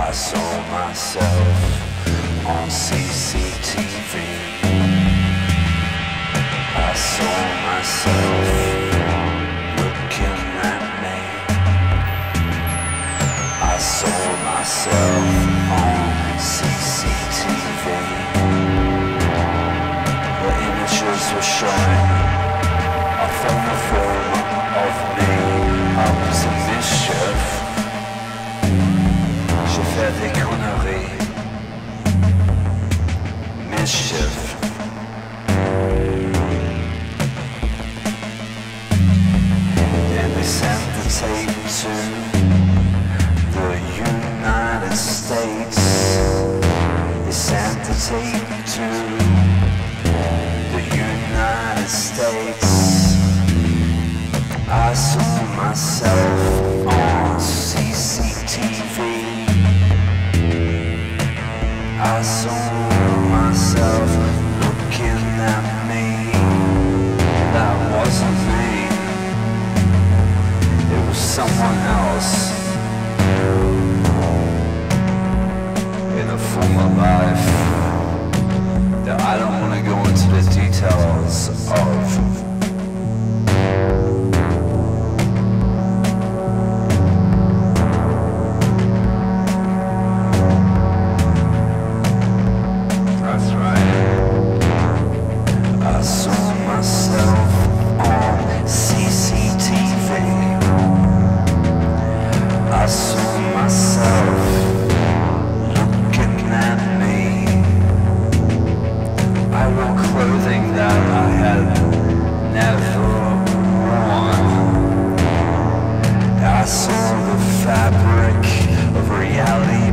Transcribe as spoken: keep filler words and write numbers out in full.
I saw myself on C C T V. I saw myself looking at me. I saw myself on C C T V. The images were showing a photograph of me up to mischief. J'ai fait des conneries, mischief. And they sent the tape to the United States. They sent the tape to the United States. I saw myself on C C T V. I saw myself looking at me. That wasn't me. It was someone else in a former life that I don't want to go into the details of. I saw myself on C C T V. I saw myself looking at me. I wore clothing that I had never worn. I saw the fabric of reality